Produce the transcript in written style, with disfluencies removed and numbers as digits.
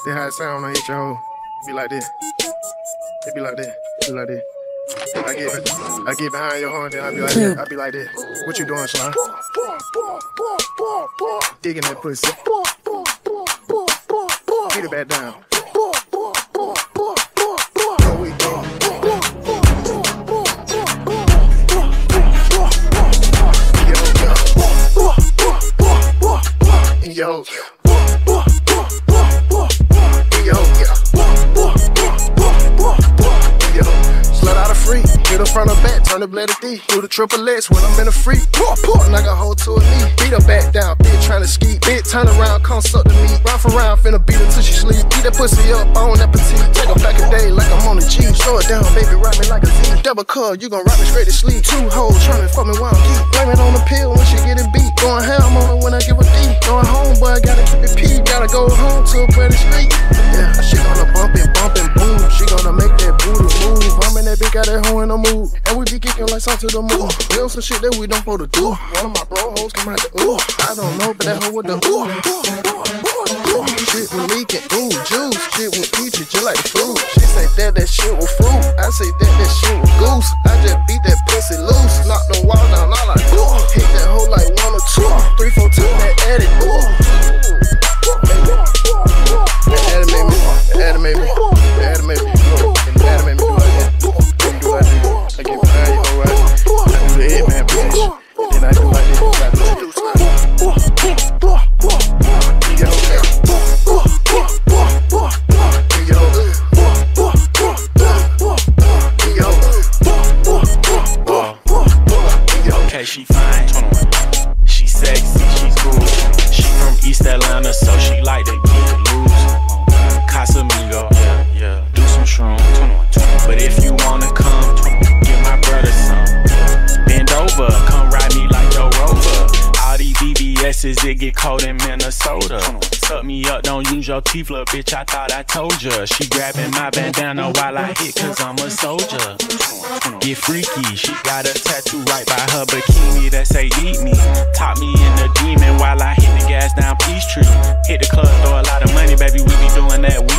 See how it sound when I hit your hoe? It be like this. It be like this. It be like this. I get behind your horn, then I be like this. I be like this. What you doing, Slime? Digging that pussy. Get it back down. What we doing? Yo. Slut out of free, hit her front or back, turn the blade to D. Do the triple X when I'm in a free. Knock a hoe to a knee, beat her back down, bitch tryna ski. Bitch turn around, come suck the meat. Run for round, finna beat her till she sleep. Eat that pussy up, on that petite. Take her back a day like I'm on the G. Slow it down, baby, ride me like a Z. Double cup, you gon' ride me straight to sleep. Two hoes tryna fuck me while I'm geek. Blame it on the pill when she get it beat. Going ham on it when I give a D. Going home, boy, gotta keep it P. Gotta go home to a pretty street. Yeah, she gonna bump and boom. She gonna make that booty move. I'm in that bitch, got that hoe in the mood. And we be kicking like something to the moon. We on some shit that we don't supposed to do. One of my bro hoes come out the ooh. I don't know, but that hoe with the ooh. Shit with leaking, ooh, juice. Shit with peaches, just like the fruit. She say that shit was fruit. I say that shit was goose. I just beat that pussy loose. Knock the wall down, all like ooh. Hit that hoe like 1 or 2. 3, 4 times that edit, ooh. That animate me. I get behind you, alright. I do the Eggman position. Then I do like this. I do okay, she fine. She sexy, she's cool. She from East Atlanta, so she like to get loose. Casamigo, yeah. Do some shrooms. But if you wanna come, give my brother some. Bend over, come ride me like Joe Rover. All these BBS's, it get cold in Minnesota. Suck me up, don't use your teeth, little bitch, I thought I told ya. She grabbing my bandana while I hit, cause I'm a soldier. Get freaky, she got a tattoo right by her bikini that say eat me. Top me in the demon while I hit the gas down Peachtree. Hit the club, throw a lot of money, baby, we be doing that.